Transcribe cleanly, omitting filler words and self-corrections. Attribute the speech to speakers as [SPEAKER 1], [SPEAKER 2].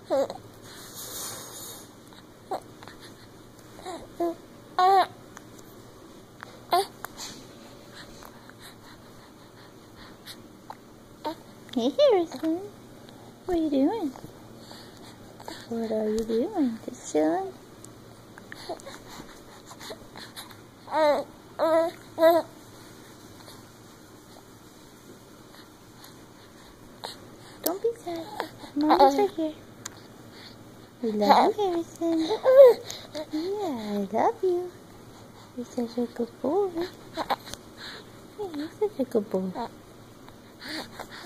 [SPEAKER 1] Hey Harrison, what are you doing? What are you doing? Just chilling? Don't be sad. Mommy's right here. We love you, Harrison. Yeah, I love you. You're such a good boy. You're such a good boy.